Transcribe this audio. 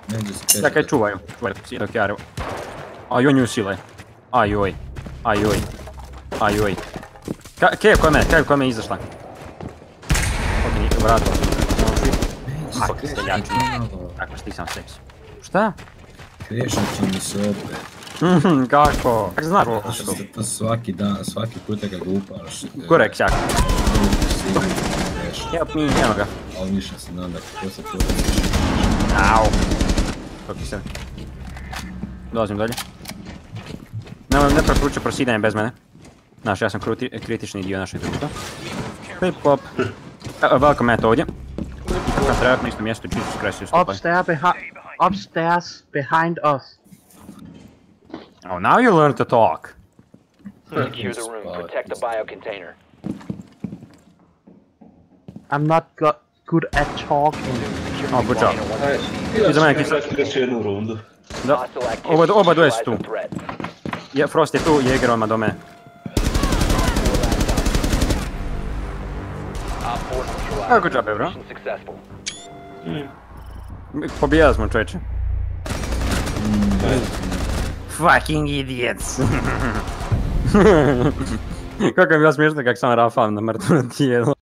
Neđe se keša. Čekaj, čuvaju dok ja... Aj, on nju sile. Ajoj. Kev koja me izašla. Ok, vratila sam. Ako ste jači. Kako stisam seks. Šta? Krešeći mi se opet. Kako? Kako znaš ovo? To svaki dan, svaki puta ga glupaš. Korek, sjak. Help me, evo ga. Ali ništa se nadam da kako se puta. Au. Kako se... Dolazim dalje. Ne preporučujem prosidanje bez mene. Znaš, ja sam kritični dio našeg društva. Flip hop. Velko Matt ovdje. Kako treba na istom mjestu, Jesus Christ, ustupaj. Upstairs behind us. Oh, now you learn to talk. Secure the room. Protect the bio container. I'm not good at talking. Oh, good job. Iza mene kisa. Jednu rundu. Da, oba dvoje su tu. Frost je tu, Jäger odmah do mene. Oh, good job, bro. Pobijali smo, čovječe. Fucking idiots. Kako je bilo smiješno kak sam Rafal na mrtvo tijelo.